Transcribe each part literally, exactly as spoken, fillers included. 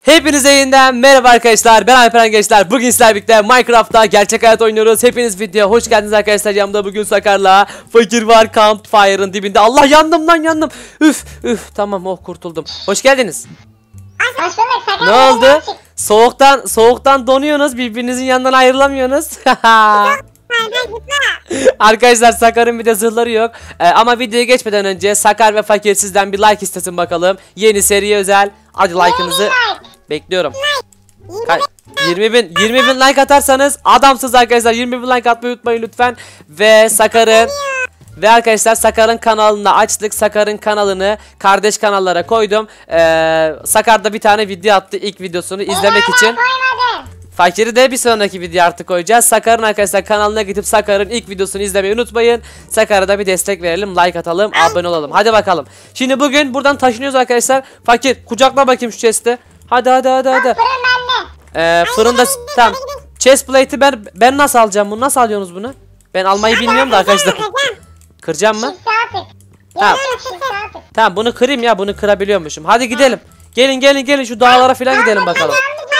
Hepinize yeniden merhaba arkadaşlar, ben Alperen Gençler. Bugün sizlerle birlikte Minecraft'ta gerçek hayat oynuyoruz. Hepiniz videoya hoş geldiniz arkadaşlar. Yanımda bugün Sakar'la Fakir var, Campfire'ın dibinde. Allah, yandım lan, yandım. Üf üf, tamam, oh, kurtuldum. Hoş geldiniz. Ne oldu? Soğuktan soğuktan donuyorsunuz, birbirinizin yanından ayrılamıyorsunuz. Arkadaşlar, Sakar'ın bir de zırhları yok. Ee, ama videoya geçmeden önce Sakar ve Fakir sizden bir like istesin bakalım. Yeni seriye özel. Hadi like'ınızı bekliyorum. yirmi bin yirmi bin like atarsanız adamsınız arkadaşlar. yirmi bin like atmayı unutmayın lütfen. Ve Sakar'ın ve arkadaşlar Sakar'ın kanalını açtık. Sakar'ın kanalını kardeş kanallara koydum. Ee, Sakar da bir tane video attı, ilk videosunu izlemek için. Fakir'i de bir sonraki video artık koyacağız. Sakar'ın arkadaşlar kanalına gidip Sakar'ın ilk videosunu izlemeyi unutmayın. Sakar'a da bir destek verelim, like atalım, abone olalım. Hadi bakalım. Şimdi bugün buradan taşınıyoruz arkadaşlar. Fakir, kucakla bakayım şu chest'i. Hadi hadi hadi hadi. Ee, fırında tamam. Chest plate'i ben ben nasıl alacağım bunu? Nasıl alıyorsunuz bunu? Ben almayı bilmiyorum da arkadaşlar. Kıracağım mı? Tamam. Tamam, bunu kırayım ya, bunu kırabiliyormuşum. Hadi gidelim. Gelin gelin gelin, şu dağlara falan gidelim bakalım.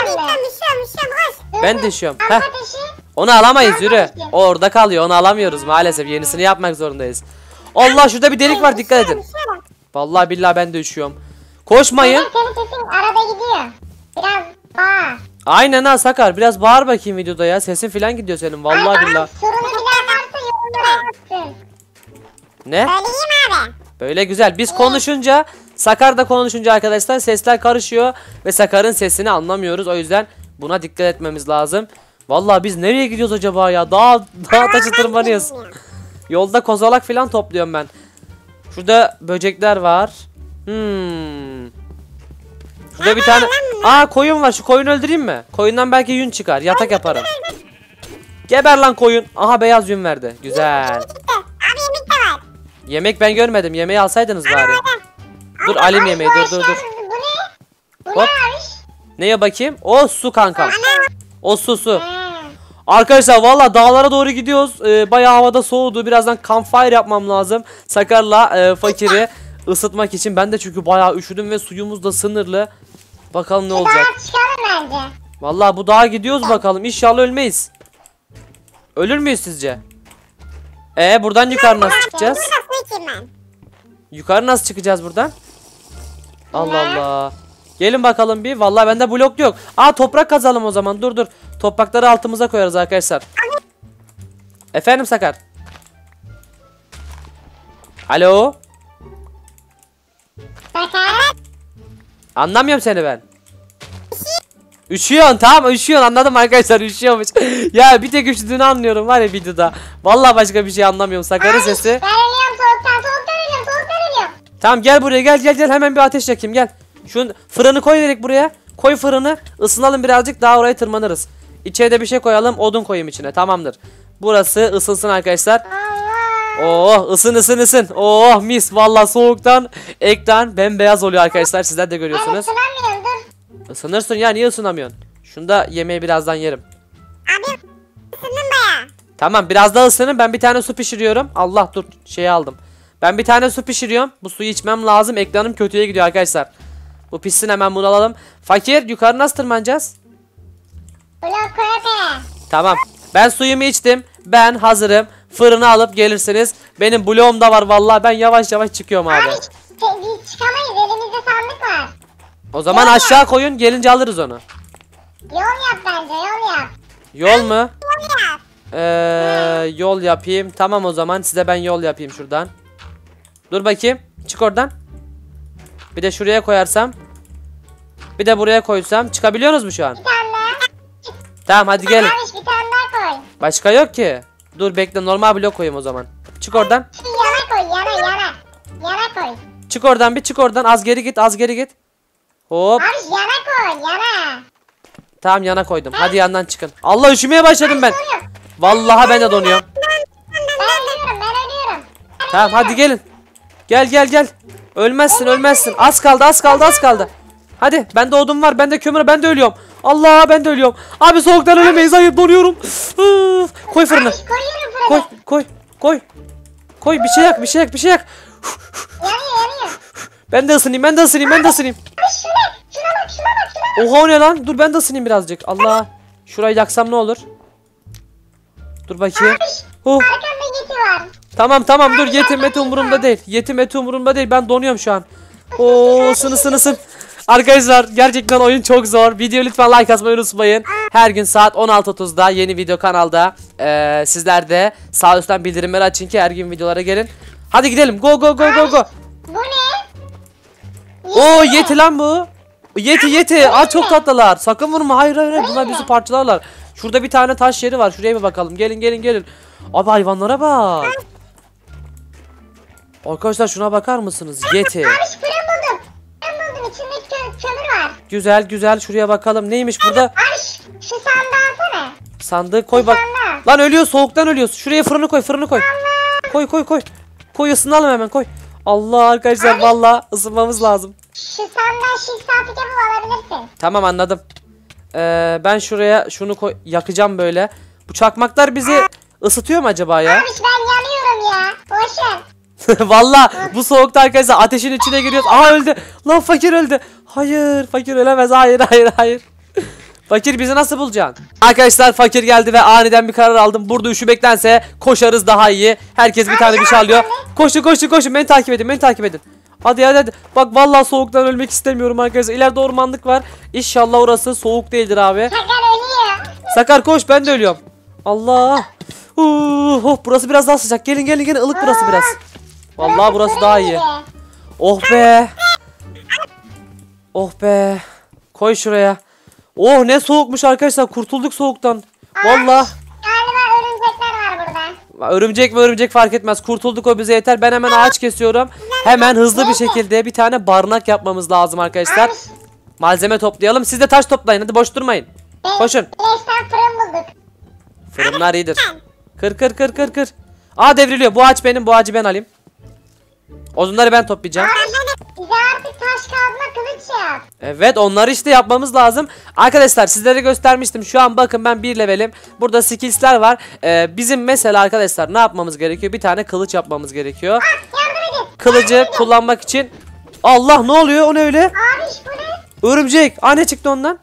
Ben düşüyorum. Heh. Onu alamayız, yürü. O orada kalıyor, onu alamıyoruz maalesef. Yenisini yapmak zorundayız. Allah, şurada bir delik var, dikkat edin. Vallahi billahi ben de üşüyorum. Koşmayın. Senin sesin arada gidiyor. Biraz bağır. Aynen ha Sakar, biraz bağır bakayım videoda ya. Sesin falan gidiyor senin vallahi billahi. Sorunu bilen varsa yorumlara yazsın. Ne? Söyleyeyim abi. Böyle güzel. Biz konuşunca, Sakar da konuşunca arkadaşlar sesler karışıyor ve Sakar'ın sesini anlamıyoruz. O yüzden buna dikkat etmemiz lazım. Vallahi biz nereye gidiyoruz acaba ya? Dağ, dağ taşı tırmanıyoruz. Yolda kozalak falan topluyorum ben. Şurada böcekler var. Hmm. Şurada bir tane. Aa, koyun var. Şu koyunu öldüreyim mi? Koyundan belki yün çıkar. Yatak yaparım. Geber lan koyun. Aha, beyaz yün verdi. Güzel. Abi yemek de var. Yemek ben görmedim. Yemeği alsaydınız bari. Dur alayım yemeği. Dur dur dur. Bu ne? Bu Hop. ne abi? Neye bakayım? O su kankam. O su su. Ha. Arkadaşlar valla dağlara doğru gidiyoruz. Ee, bayağı havada soğudu. Birazdan campfire yapmam lazım. Sakar'la e, Fakir'i ısıtmak için. Ben de çünkü bayağı üşüdüm ve suyumuz da sınırlı. Bakalım ne olacak. Daha çıkalım bence. Valla bu dağa gidiyoruz bakalım. İnşallah ölmeyiz. Ölür müyüz sizce? Ee buradan yukarı nasıl çıkacağız? Burada su içeyim ben. Yukarı nasıl çıkacağız buradan? Allah Allah. Gelin bakalım bir. Vallahi bende blok yok. Aa, toprak kazalım o zaman. Dur dur. Toprakları altımıza koyarız arkadaşlar. Efendim Sakar. Alo. Sakar. Anlamıyorum seni ben. Üşüyorsun, tamam, üşüyorsun, anladım arkadaşlar, üşüyormuş. Ya bir tek üşüdüğünü anlıyorum var ya videoda. Vallahi başka bir şey anlamıyorum. Sakar'ın sesi. Ben ölüyorum soğuktan. Soğuktan ölüyorum. Soğuktan ölüyorum. Tamam, gel buraya, gel gel gel, hemen bir ateş yakayım, gel. Şu fırını koy direkt buraya. Koy fırını, ısınalım birazcık, daha oraya tırmanırız. İçeride bir şey koyalım, odun koyayım içine, tamamdır. Burası ısınsın arkadaşlar. Allah. Oh, ısın ısın ısın. Oh mis, vallahi soğuktan ekran bembeyaz oluyor arkadaşlar, sizler de görüyorsunuz. Ben ısınamıyorum, dur. Isınırsın ya, niye ısınamıyorsun? Şunda yemeği birazdan yerim. Abi ısındım baya. Tamam, biraz daha ısının, ben bir tane su pişiriyorum. Allah, dur, şeyi aldım. Ben bir tane su pişiriyorum. Bu suyu içmem lazım, ekranım kötüye gidiyor arkadaşlar. Bu pişsin, hemen bunu alalım. Fakir, yukarı nasıl tırmanacağız? Blok koyarım. Tamam, ben suyumu içtim. Ben hazırım. Fırını alıp gelirsiniz. Benim bloğum da var vallahi, ben yavaş yavaş çıkıyorum abi. Abi biz çıkamayız, elimizde sandık var. O zaman aşağı koyun, gelince alırız onu. Yol yap bence, yol yap. Yol mu? Yol yap. Ee, yol yapayım. Tamam, o zaman size ben yol yapayım şuradan. Dur bakayım. Çık oradan. Bir de şuraya koyarsam. Bir de buraya koysam. Çıkabiliyorsunuz mu şu an? Bir tane daha. Tamam, hadi gelin. Abi bir tane daha koy. Başka yok ki. Dur bekle, normal blok koyayım o zaman. Çık oradan. Şu yana koy, yana yana. Yana koy. Çık oradan bir, çık oradan. Az geri git, az geri git. Hop. Abi yana koy, yana. Tamam, yana koydum. Hadi yandan çıkın. Allah, üşümeye başladım ben. Donuyorum. Vallahi ben de donuyorum. Ben ölüyorum, ben ölüyorum. Ben Tamam, hadi gelin. Gel gel gel. Ölmezsin, ölmezsin. Az kaldı, az kaldı, az kaldı. Hadi, bende odun var, bende kömür, ben de ölüyorum. Allah, ben de ölüyorum. Abi soğuktan ölemeyiz, hayır, donuyorum. Üf, koy fırını. Abi koyuyorum fırını. Koy, koy, koy. Koy, bir şey yak, bir şey yak, bir şey yak. Yanıyor, yanıyor. Ben de ısınayım, ben de ısınayım, ben de ısınayım. Abi şuraya, şuraya bak şuna bak şuna bak. Oha o ne lan? Dur ben de ısınayım birazcık. Allah. Şurayı yaksam ne olur? Dur bakayım. Oh. Arkamda yeti var. Tamam tamam dur yetim eti umurumda değil. Yetim eti umurumda değil. Ben donuyorum şu an. Oo ısın ısın ısın. Arkadaşlar gerçekten oyun çok zor. Video lütfen like atmayı unutmayın. Her gün saat on altı otuzda yeni video kanalda. Ee, sizler de sağ üstten bildirimleri açın ki her gün videolara gelin. Hadi gidelim. Go go go go go. Bu ne? Oo yeti lan bu. Yeti yeti. Aa çok tatlılar. Sakın vurma. Hayır hayır hayır. Bunlar bizi parçalarlar. Şurada bir tane taş yeri var. Şuraya bir bakalım. Gelin gelin gelin. Abi hayvanlara bak. Arkadaşlar şuna bakar mısınız? Yeti. Abi şu fırın buldum. Fırın buldum. İçindeki kö kömür var. Güzel güzel. Şuraya bakalım. Neymiş burada? Abi şu, şu sandığı alsana. Sandığı koy bak. Sandığı. Lan ölüyor. Soğuktan ölüyoruz. Şuraya fırını koy. Fırını koy. Koy koy koy. Koy ısınalım hemen koy. Allah arkadaşlar vallahi ısınmamız lazım. Şu sandığı şif saati yapıp alabilirsin. Tamam anladım. Ee, ben şuraya şunu koy yakacağım böyle. Bu çakmaklar bizi ısıtıyor mu acaba ya? Abi ben yanıyorum ya. Boşver. Valla bu soğukta arkadaşlar ateşin içine giriyoruz. Aha öldü. Lan fakir öldü. Hayır fakir ölemez. Hayır hayır hayır. Fakir bizi nasıl bulacaksın? Arkadaşlar fakir geldi ve aniden bir karar aldım. Burada üşümektense koşarız daha iyi. Herkes bir tane bir şey alıyor. Koşun koşun koşun beni takip edin beni takip edin. Hadi hadi hadi. Bak vallahi soğuktan ölmek istemiyorum arkadaşlar. İleride ormanlık var. İnşallah orası soğuk değildir abi. Sakar ölüyor. Sakar koş ben de ölüyorum. Allah. Uh, oh, burası biraz daha sıcak. Gelin gelin gelin ılık burası biraz. Vallahi burası daha iyi. Oh be. Oh be. Koy şuraya. Oh ne soğukmuş arkadaşlar. Kurtulduk soğuktan. Vallahi. Galiba örümcekler var burada. Örümcek mi örümcek fark etmez. Kurtulduk o bize yeter. Ben hemen ağaç kesiyorum. Hemen hızlı bir şekilde bir tane barınak yapmamız lazım arkadaşlar. Malzeme toplayalım. Siz de taş toplayın. Hadi boş durmayın. Koşun. Leşten fırın bulduk. Fırınlar iyidir. Kır kır kır kır kır. Aa devriliyor. Bu ağaç benim. Bu ağacı ben alayım. Odunları ben toplayacağım. Bize artık taş kazma kılıç yap. Evet onları işte yapmamız lazım. Arkadaşlar sizlere göstermiştim. Şu an bakın ben bir levelim. Burada skills'ler var. Ee, bizim mesela arkadaşlar ne yapmamız gerekiyor? Bir tane kılıç yapmamız gerekiyor. Yardım edin. Kılıcı kullanmak için. Allah ne oluyor? O ne öyle? Abi bu ne? Örümcek. Aa ne çıktı ondan?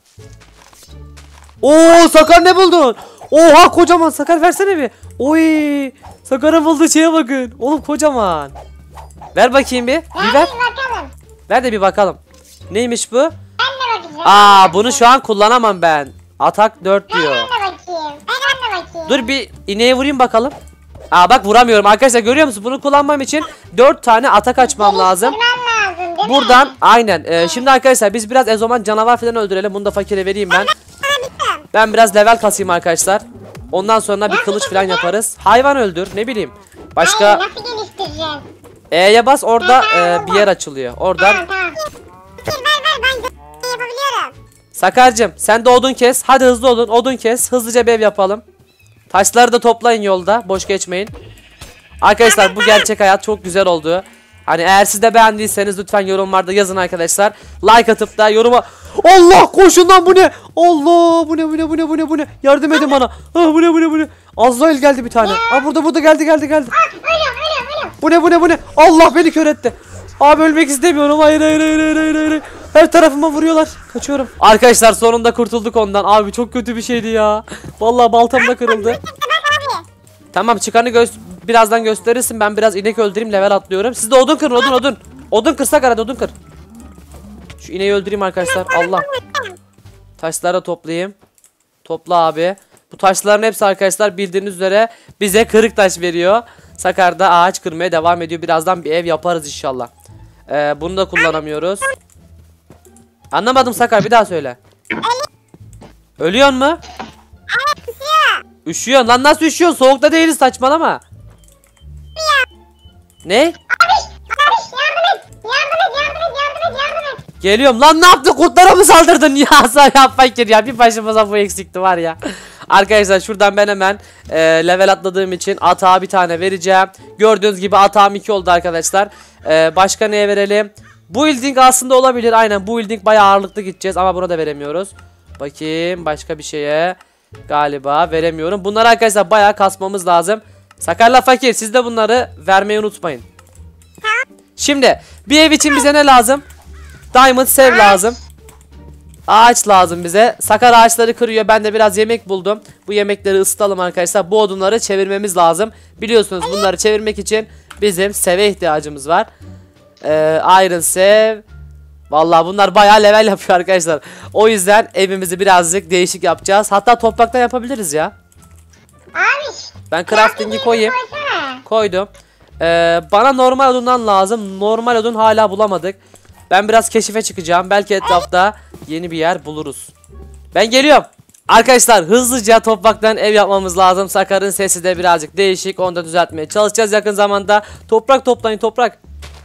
Oo Sakar ne buldun? Oha kocaman Sakar versene bir. Oy Sakar'ın bulduğu şeye bakın. Oğlum kocaman. Ver bakayım bir. Bir ver. Hadi bakalım. Ver de bir bakalım. Neymiş bu? Ben de bakacağım. Aa bunu şu an kullanamam ben. Atak dört Ben diyor. de bakayım. Ben de bakayım. Dur bir ineğe vurayım bakalım. Aa bak vuramıyorum arkadaşlar görüyor musun? Bunu kullanmam için dört tane atak açmam lazım. Geliştirmen lazım değil mi? Buradan aynen. Ee, şimdi arkadaşlar biz biraz ezoman canavar falan öldürelim. Bunu da fakire vereyim ben. Ben biraz level kasayım arkadaşlar. Ondan sonra bir kılıç falan yaparız. Hayvan öldür ne bileyim. Hayır, Başka nasıl geliştireceğiz? E'ye bas orada e, bir yer açılıyor. Oradan Tamam tamam. Ver ver ben yapabiliyorum. Sakarcığım sen de odun kes. Hadi hızlı olun. Odun kes. Hızlıca bir ev yapalım. Taşları da toplayın yolda. Boş geçmeyin. Arkadaşlar bu gerçek hayat çok güzel oldu. Hani eğer siz de beğendiyseniz lütfen yorumlarda yazın arkadaşlar. Like atıp da yoruma. Allah koşun lan bu ne? Allah bu ne bu ne bu ne bu ne bu ne? Yardım edin bana. Ha, bu ne bu ne bu ne? Azrail geldi bir tane. Aa burada burada geldi geldi geldi. Ölüyorum ölüyorum ölüyorum. Bu ne bu ne bu ne? Allah beni kör etti. Abi ölmek istemiyorum. Hayır hayır hayır hayır hayır. hayır. Her tarafıma vuruyorlar. Kaçıyorum. Arkadaşlar sonunda kurtulduk ondan. Abi çok kötü bir şeydi ya. Vallahi baltam da kırıldı. Bak abi. Tamam çıkanı gö birazdan gösterirsin. Ben biraz inek öldüreyim level atlıyorum. Siz de odun kırın odun odun. Odun kırsak arada odun kır. Şu ineği öldüreyim arkadaşlar. Allah. Taşları toplayayım. Topla abi. Bu taşların hepsi arkadaşlar bildiğiniz üzere bize kırık taş veriyor. Sakar da ağaç kırmaya devam ediyor. Birazdan bir ev yaparız inşallah. Ee, bunu da kullanamıyoruz. Anlamadım Sakar bir daha söyle. Ölüyor mu? Üşüyorsun lan nasıl üşüyorsun? Soğukta değiliz saçmalama. Ne? Abi yardım et. Yardım et yardım et yardım et yardım et. Geliyorum lan ne yaptın kurtlara mı saldırdın ya sen ya fakir ya bir başımıza bu eksikti var ya. Arkadaşlar şuradan ben hemen e, level atladığım için atağa bir tane vereceğim. Gördüğünüz gibi atağım iki oldu arkadaşlar. E, başka neye verelim? Building aslında olabilir aynen building bayağı ağırlıklı gideceğiz ama buna da veremiyoruz. Bakayım başka bir şeye galiba veremiyorum. Bunları arkadaşlar bayağı kasmamız lazım. Sakarla fakir siz de bunları vermeyi unutmayın. Şimdi bir ev için bize ne lazım? Diamond sev lazım. Ağaç lazım bize. Sakar ağaçları kırıyor. Ben de biraz yemek buldum. Bu yemekleri ısıtalım arkadaşlar. Bu odunları çevirmemiz lazım. Biliyorsunuz bunları çevirmek için bizim seve ihtiyacımız var. Ee, Iron sev. Vallahi bunlar bayağı level yapıyor arkadaşlar. O yüzden evimizi birazcık değişik yapacağız. Hatta topraktan yapabiliriz ya. Abi. Ben crafting'i koyayım. Koysana. Koydum. Ee, bana normal odundan lazım. Normal odun hala bulamadık. Ben biraz keşife çıkacağım. Belki etrafta yeni bir yer buluruz. Ben geliyorum. Arkadaşlar hızlıca topraktan ev yapmamız lazım. Sakar'ın sesi de birazcık değişik. Onu da düzeltmeye çalışacağız yakın zamanda. Toprak toplayın toprak.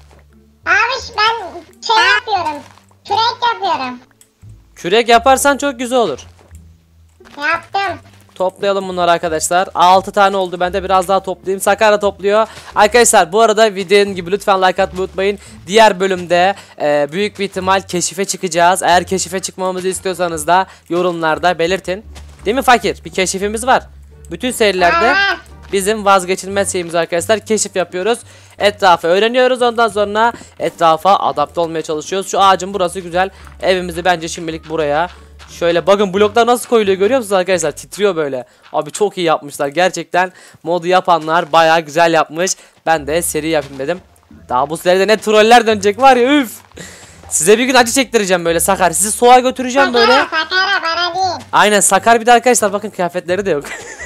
Abi ben şey yapıyorum. Kürek yapıyorum. Kürek yaparsan çok güzel olur. Yaptım. Toplayalım bunları arkadaşlar. altı tane oldu. Ben de biraz daha toplayayım. Sakar da topluyor. Arkadaşlar bu arada videonun gibi lütfen like atmayı unutmayın. Diğer bölümde e, büyük bir ihtimal keşife çıkacağız. Eğer keşife çıkmamızı istiyorsanız da yorumlarda belirtin. Değil mi fakir? Bir keşifimiz var. Bütün serilerde Aa. bizim vazgeçilmez şeyimiz arkadaşlar. Keşif yapıyoruz. Etrafı öğreniyoruz. Ondan sonra etrafa adapte olmaya çalışıyoruz. Şu ağacın burası güzel. Evimizi bence şimdilik buraya. Şöyle bakın bloklar nasıl koyuluyor görüyor musunuz arkadaşlar? Titriyor böyle. Abi çok iyi yapmışlar. Gerçekten modu yapanlar bayağı güzel yapmış. Ben de seri yapayım dedim. Daha bu seride ne troller dönecek var ya üf. Size bir gün acı çektireceğim böyle Sakar. Sizi soğuğa götüreceğim böyle. Sakara, Sakara bana değil. Aynen Sakar bir de arkadaşlar bakın kıyafetleri de yok.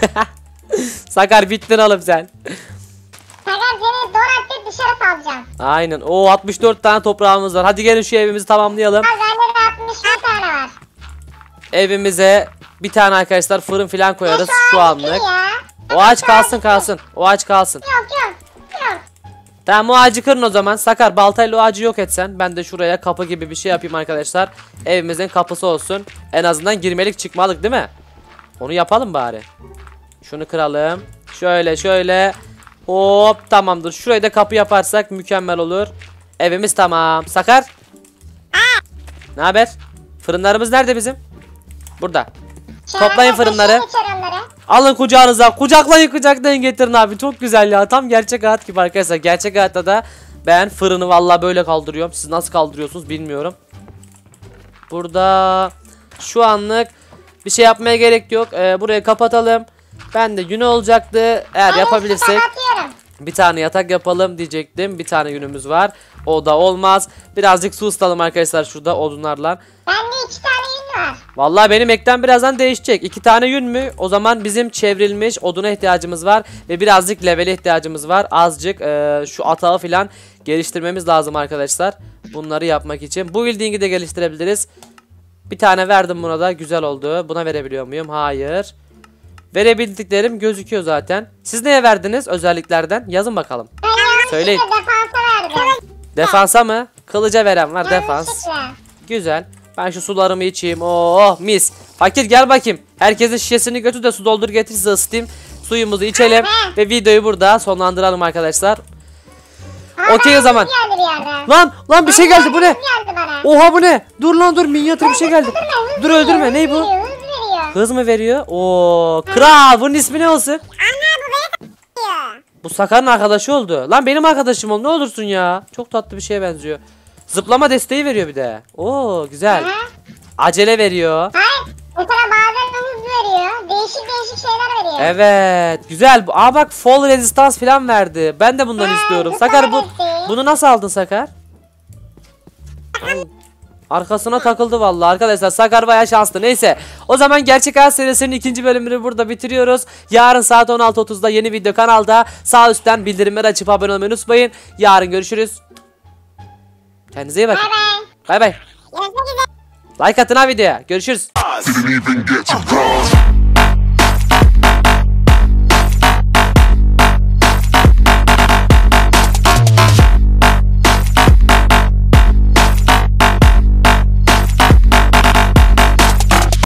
Sakar bittin oğlum sen. Sakar seni doğru dışarı salacağım. Aynen. O altmış dört tane toprağımız var. Hadi gelin şu evimizi tamamlayalım. Ha bende de altmış bir tane var. Evimize bir tane arkadaşlar fırın falan koyarız şu anlık. Ya. O ağaç kalsın kalsın. O ağaç kalsın. Yok yok. Yok. Tamam o ağacı kırın o zaman. Sakar baltayla o ağacı yok etsen. Ben de şuraya kapı gibi bir şey yapayım arkadaşlar. Evimizin kapısı olsun. En azından girmelik çıkmalık değil mi? Onu yapalım bari. Şunu kıralım. Şöyle şöyle. Hop tamamdır. Şurayı da kapı yaparsak mükemmel olur. Evimiz tamam. Sakar. Ne haber? Fırınlarımız nerede bizim? Burada. Toplayın fırınları. Alın kucağınıza. Kucaklayın kucaklayın getirin abi. Çok güzel ya. Tam gerçek hayat gibi arkadaşlar. Gerçek hayatta da ben fırını vallahi böyle kaldırıyorum. Siz nasıl kaldırıyorsunuz bilmiyorum. Burada şu anlık bir şey yapmaya gerek yok. Ee, burayı kapatalım. Ben de günü olacaktı. Eğer yapabilirsek bir tane yatak yapalım diyecektim. Bir tane günümüz var. O da olmaz. Birazcık su ısıtalım arkadaşlar şurada odunlarla. Bende iki tane yün var. Vallahi benim ekran birazdan değişecek. İki tane yün mü? O zaman bizim çevrilmiş oduna ihtiyacımız var. Ve birazcık levele ihtiyacımız var. Azıcık e, şu atağı falan geliştirmemiz lazım arkadaşlar. Bunları yapmak için. Bu building'i de geliştirebiliriz. Bir tane verdim buna da. Güzel oldu. Buna verebiliyor muyum? Hayır. Verebildiklerim gözüküyor zaten. Siz neye verdiniz özelliklerden? Yazın bakalım. Ben Söyleyin. defansa verdim. Defansa mı? Kılıca veren var defans. Yanlışlıkla. Güzel. Ben şu sularımı içeyim. Oh mis. Fakir gel bakayım. Herkesin şişesini götür de su doldur getir size ısıtayım. Suyumuzu içelim. Ve videoyu burada sonlandıralım arkadaşlar. Okey o zaman. Geldi bir yerden. Lan lan bir şey geldi bu ne? Geldi bana. Oha bu ne? Dur lan dur minyatür bir şey geldi. Hız Dur veriyor, öldürme hız ney bu? veriyor, Hız veriyor. Hız mı veriyor? Oo kral bunun ismi ne olsun? Anne bu beni kapatıyor. Bu Sakar'ın arkadaşı oldu. Lan benim arkadaşım ol ne olursun ya. Çok tatlı bir şeye benziyor. Zıplama desteği veriyor bir de. Oo güzel. Hı? Acele veriyor. Hayır. Mesela bazen hız veriyor. Değişik değişik şeyler veriyor. Evet güzel. Aa bak fall resistance falan verdi. Ben de bundan Ha, istiyorum. zıplama Sakar bu desteği. bunu nasıl aldın Sakar? Arkasına takıldı vallahi arkadaşlar. Sakar bayağı şanslı. Neyse. O zaman Gerçek Hayat serisinin ikinci bölümünü burada bitiriyoruz. Yarın saat on altı otuzda yeni video kanalda. Sağ üstten bildirimleri açıp abone olmayı unutmayın. Yarın görüşürüz. Kendinize iyi bakın. Bay bay. Bay bay. Görüşmek üzere. Like atın ha videoya. Görüşürüz. Didn't even get to cross.